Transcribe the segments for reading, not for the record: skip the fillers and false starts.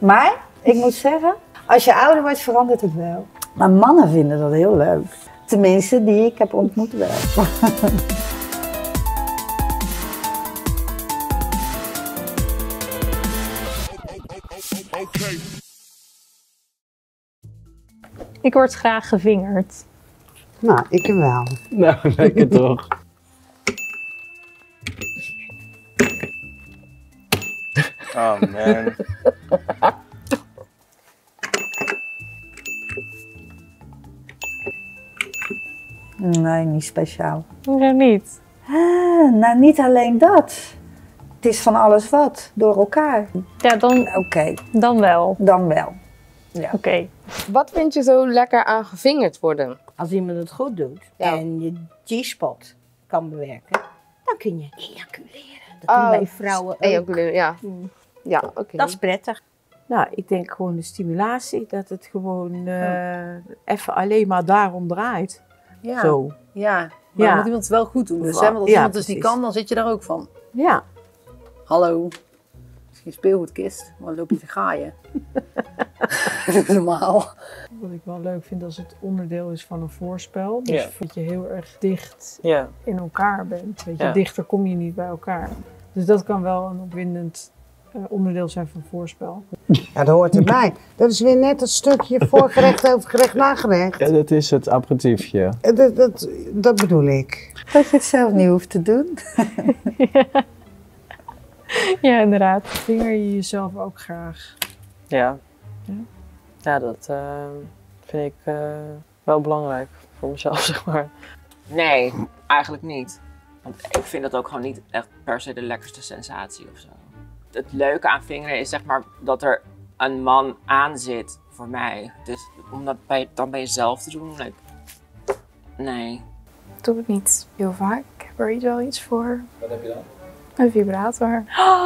Maar ik moet zeggen, als je ouder wordt verandert het wel. Maar mannen vinden dat heel leuk. Tenminste, die ik heb ontmoet wel. Ik word graag gevingerd. Nou, ik wel. Nou, lekker toch. Oh man. Nee, niet speciaal. Hoezo niet? Nou, niet alleen dat. Het is van alles wat, door elkaar. Ja, dan, Oké, dan wel. dan wel. Oké. Wat vind je zo lekker aan gevingerd worden? Als iemand het goed doet en je G-spot kan bewerken, dan kun je ejaculeren. Dat doen wij vrouwen ook. Ejaculeren, ja. Ja, oké. Dat is prettig. Nou, ik denk gewoon de stimulatie, dat het gewoon even alleen maar daarom draait. Ja. Zo. Ja, maar Ja. dan moet iemand het wel goed doen. Dus, hè? Want als Ja, iemand dus niet precies. kan, dan zit je daar ook van. Ja. Hallo, het is geen speelgoedkist, maar dan loop je te gaaien. Dat is normaal. Wat ik wel leuk vind als het onderdeel is van een voorspel. Dus Ja. dat je heel erg dicht Ja. in elkaar bent. Weet je, Ja. dichter kom je niet bij elkaar. Dus dat kan wel een opwindend onderdeel zijn van voorspel. Ja, dat hoort erbij. Dat is weer net een stukje voorgerecht, hoofdgerecht, nagerecht. Ja, dat is het aperitiefje. Dat bedool ik. Dat je het zelf niet hoeft te doen. Ja, inderdaad. Vinger je jezelf ook graag? Ja. Ja? Ja, dat vind ik wel belangrijk voor mezelf, zeg maar. Nee, eigenlijk niet. Want ik vind dat ook gewoon niet echt per se de lekkerste sensatie of zo. Het leuke aan vingeren is zeg maar dat er een man aan zit voor mij. Dus om dat dan bij jezelf te doen, like, nee. Ik doe het niet heel vaak. Ik heb er wel iets voor. Wat heb je dan? Een vibrator.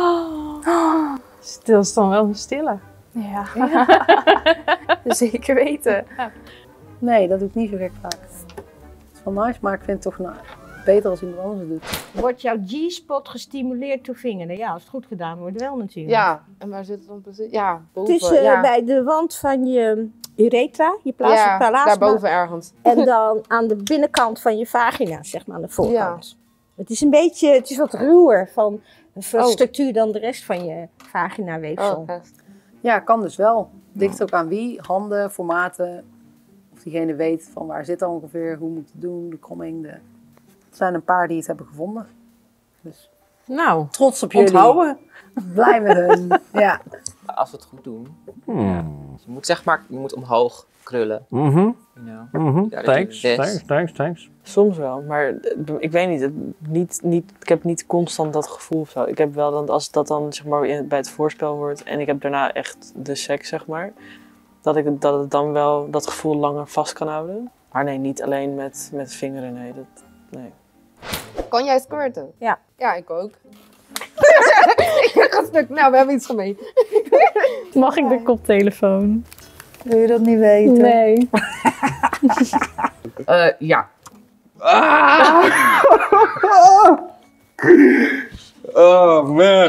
Stil is dan wel een stille. Ja, zeker weten. Nee, dat doe ik niet zo gek vaak. Het is wel nice, maar ik vind het toch beter als iemand anders het doet. Wordt jouw G-spot gestimuleerd door vingeren? Ja, als het goed gedaan wordt wel natuurlijk. Ja, en waar zit het dan precies? Ja, boven. Het is ja. bij de wand van je uretra, je Ja, plasma. daarboven ergens. En dan aan de binnenkant van je vagina, zeg maar, aan de voorkant. Het is een beetje, het is wat ruwer van structuur dan de rest van je vaginaweefsel. Oh, Ja, kan dus wel. Ligt ook aan wie, handen, formaten. Of diegene weet van waar zit dat ongeveer, hoe moet het doen, de kromming. Er zijn een paar die het hebben gevonden. Dus Nou, trots op jullie. onthouden. Blij met hun. Ja. Als we het goed doen. Ja. Dus je moet zeg maar, je moet omhoog krullen. Mhm. You know? Thanks, thanks. Soms wel, maar ik weet niet, ik heb niet constant dat gevoel of zo. Ik heb wel dan, als dat dan zeg maar bij het voorspel wordt en ik heb daarna echt de seks, zeg maar, dat het dan wel dat gevoel langer vast kan houden. Maar nee, niet alleen met vingeren, nee. Kan jij squirten? Ja. Ja, ik ook. Ik ga stuk. Nou, we hebben iets gemeen. Mag ik de koptelefoon? Wil je dat niet weten? Nee. Ja. Oh man.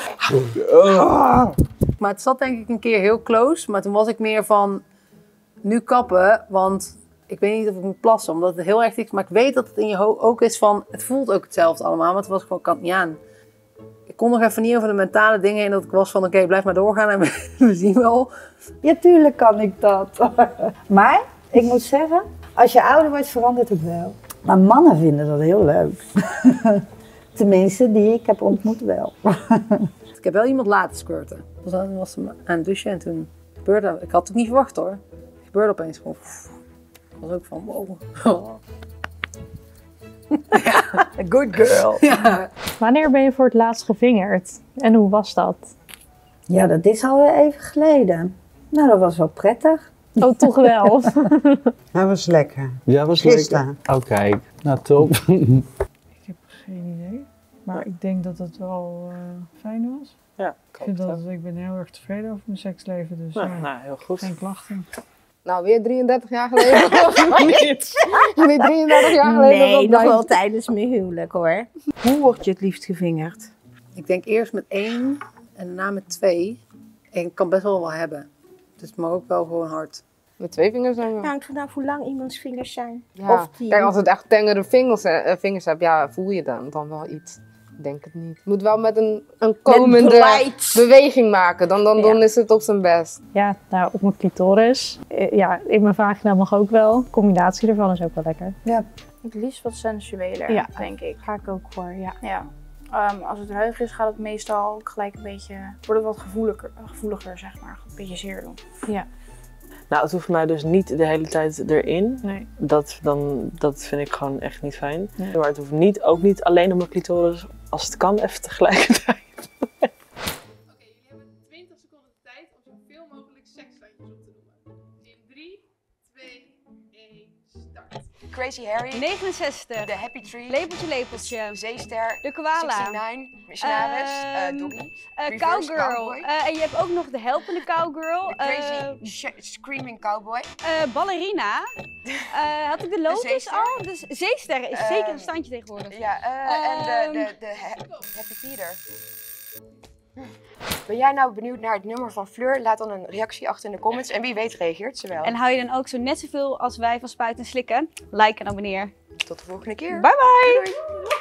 Maar het zat denk ik een keer heel close. Maar toen was ik meer van, nu kappen. Want ik weet niet of ik moet plassen. Omdat het heel erg is. Maar ik weet dat het in je ook is van, het voelt ook hetzelfde allemaal. Maar het was gewoon, kan het niet aan. Ik kon nog even niet over de mentale dingen heen. Dat ik was van, oké, blijf maar doorgaan en we zien wel. Ja, tuurlijk kan ik dat. Maar, ik moet zeggen, als je ouder wordt verandert het wel. Maar mannen vinden dat heel leuk. Tenminste, die ik heb ontmoet wel. Ik heb wel iemand laten squirten. Toen was ze aan het douchen en toen gebeurde dat. Ik had het niet verwacht hoor. Het gebeurde opeens gewoon. Ik was ook van wow. Ja, a good girl. Ja. Wanneer ben je voor het laatst gevingerd? En hoe was dat? Ja, dat is alweer even geleden. Nou, dat was wel prettig. Oh, toch wel? Dat was lekker. Ja, was Gisteren. lekker. Oh, kijk. Nou, top. Ik heb geen idee. Maar ik denk dat het wel fijn was. Ja, Ik ben heel erg tevreden over mijn seksleven. Dus nou, heel goed. geen klachten. Nou, weer 33 jaar geleden. Weer 33 jaar geleden. Nee, nog wel tijdens mijn huwelijk hoor. Hoe word je het liefst gevingerd? Ik denk eerst met 1 en daarna met 2. Ik kan best wel hebben. Dus het mag ook wel gewoon hard. Met 2 vingers zijn we. Ja, hangt vanaf hoe lang iemands vingers zijn. Ja. Of die... Kijk, als het echt tengere vingers hebt, ja, voel je dan wel iets. Ik denk het niet. Het moet wel met een komende beweging maken. Dan is het op zijn best. Ja, nou, op mijn clitoris. Ja, in mijn vagina mag ook wel. De combinatie ervan is ook wel lekker. Ja. Het liefst wat sensueler, denk ik. Ga ik ook voor, ja. Als het ruig is, gaat het meestal gelijk een beetje... Wordt het wat gevoeliger, zeg maar. Een beetje zeer doen. Ja. Nou, het hoeft mij dus niet de hele tijd erin. Nee. Dat vind ik gewoon echt niet fijn. Nee. Maar het hoeft ook niet alleen op mijn clitoris, als het kan, even tegelijkertijd. Oké, jullie hebben 20 seconden de tijd om zoveel mogelijk seksfeitjes op te noemen. In 3, 2, 1, start. Crazy Harry. 69. De Happy Tree. Lepeltje. Zeester. De koala. 69. Missionaris. Doggy. Cowgirl. En je hebt ook nog de helpende cowgirl. Crazy Screaming Cowboy. Ballerina. Had ik de Lotus al? Dus Zeester is zeker een standje tegenwoordig. Ja, en de Happy Peter. Ben jij nou benieuwd naar het nummer van Fleur? Laat dan een reactie achter in de comments en wie weet reageert ze wel. En hou je dan ook zo net zoveel als wij van Spuiten en Slikken? Like en abonneer. Tot de volgende keer. Bye bye! Doei.